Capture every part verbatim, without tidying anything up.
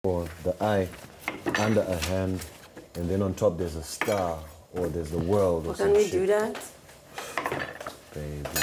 or the eye under a hand, and then on top there's a star or there's the world or well, some can we shit. do that? Baby.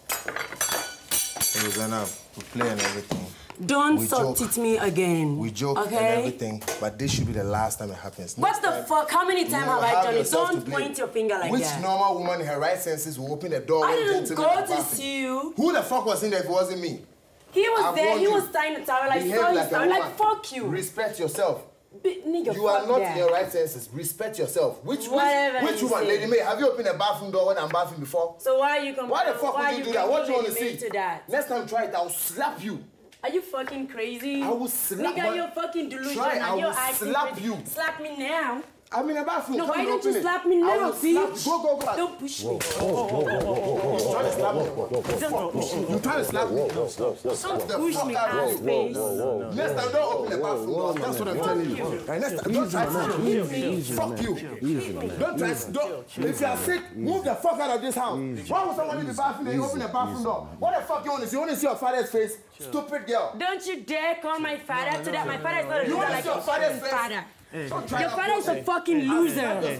Hey, Zainab, we play and everything. Don't we sort joke. it me again. We joke okay? and everything, but this should be the last time it happens. What the time, fuck? How many times have I done it? Don't point your finger like Which that. Which normal woman in her right senses will open the door? I didn't go to see you. Who the fuck was in there if it wasn't me? He was I've there. He you. was tying the towel. I Behave saw like his towel. Like, fuck you. Respect yourself. Be nigga, you are not that. in your right senses. Respect yourself. Which Whatever which, which woman, say. Lady May, have you opened a bathroom door when I'm bathing before? So why are you complaining? Why the fuck why would you you do that? What do you want to Lady May see? To that? Next time try it, I'll slap you. Are you fucking crazy? I will slap you. Nigga, you're fucking delusional. Try, I will you're acting slap crazy. you. Slap me now. I'm in a bathroom. No, Come why and don't you open slap it. me I now, will slap bitch? you. Go, go, go. Don't push me. Whoa, whoa, whoa, whoa, whoa, whoa. Try to slap me. Don't push me. You try to slap me. Don't push me, ass face. Next time, don't open the bathroom door. That's what I'm telling you. And next time, don't try to hit me. Fuck you. Don't try to. Don't. If you are sick, move the fuck out of this house. Why would somebody be bathroom and you open the bathroom door? What the fuck you want to see? You want to see your father's face? Stupid girl. Don't you dare call my father to that. My father is not a You loser want to like see your your father's face? father. Your father is a fucking loser.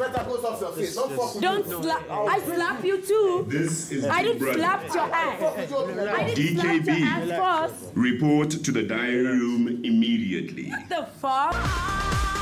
Don't slap. I slap you too. This is I didn't Brother. slap your ass. I didn't D K slap B. your ass first. Report to the diary room immediately. What the fuck?